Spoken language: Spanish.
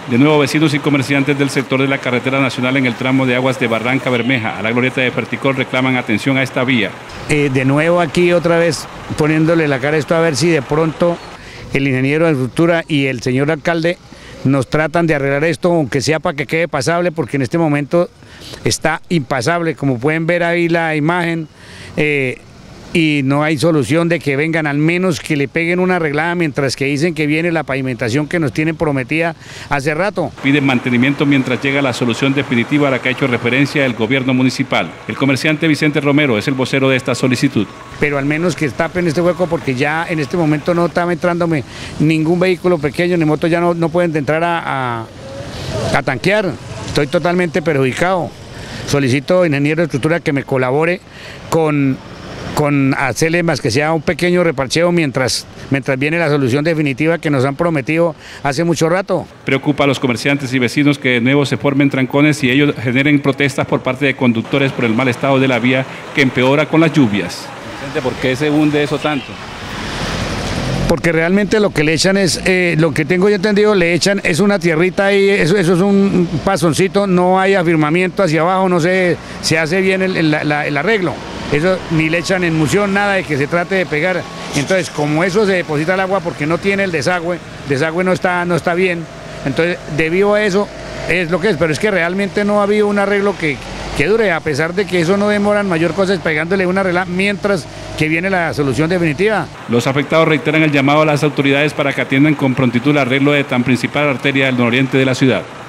De nuevo, vecinos y comerciantes del sector de la carretera nacional en el tramo de aguas de Barranca Bermeja a la glorieta de Ferticol reclaman atención a esta vía. De nuevo aquí otra vez poniéndole la cara a esto a ver si de pronto el ingeniero de infraestructura y el señor alcalde nos tratan de arreglar esto, aunque sea para que quede pasable, porque en este momento está impasable, como pueden ver ahí la imagen, y no hay solución de que vengan, al menos que le peguen una arreglada, mientras que dicen que viene la pavimentación que nos tienen prometida hace rato. Piden mantenimiento mientras llega la solución definitiva a la que ha hecho referencia el gobierno municipal. El comerciante Vicente Romero es el vocero de esta solicitud. Pero al menos que tapen este hueco, porque ya en este momento no está entrándome ningún vehículo pequeño ni moto, ya no pueden entrar a tanquear. Estoy totalmente perjudicado. Solicito, ingeniero de estructura, que me colabore con hacerle más que sea un pequeño reparcheo mientras viene la solución definitiva que nos han prometido hace mucho rato. Preocupa a los comerciantes y vecinos que de nuevo se formen trancones y ellos generen protestas por parte de conductores por el mal estado de la vía que empeora con las lluvias. ¿Por qué se hunde eso tanto? Porque realmente lo que le echan es, lo que tengo yo entendido, le echan es una tierrita ahí, eso es un pasoncito, no hay afirmamiento hacia abajo, no se hace bien el arreglo. Eso ni le echan emulsión, nada de que se trate de pegar. Entonces, como eso se deposita el agua porque no tiene el desagüe no está bien, entonces debido a eso es lo que es, pero es que realmente no ha habido un arreglo que dure, a pesar de que eso no demoran mayor cosa, es pegándole una arregla mientras que viene la solución definitiva. Los afectados reiteran el llamado a las autoridades para que atiendan con prontitud el arreglo de tan principal arteria del nororiente de la ciudad.